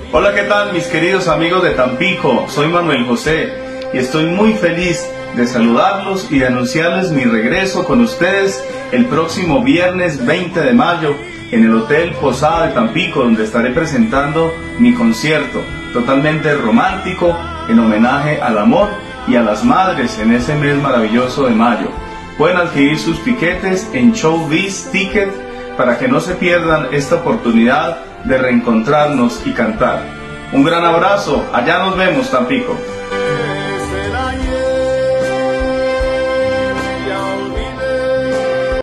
Hola, ¿qué tal mis queridos amigos de Tampico? Soy Manuel José y estoy muy feliz de saludarlos y de anunciarles mi regreso con ustedes el próximo viernes 20 de mayo en el Hotel Posada de Tampico, donde estaré presentando mi concierto totalmente romántico en homenaje al amor y a las madres en ese mes maravilloso de mayo. Pueden adquirir sus tiquetes en Showbiz Ticket para que no se pierdan esta oportunidad de reencontrarnos y cantar. Un gran abrazo, allá nos vemos, Tampico.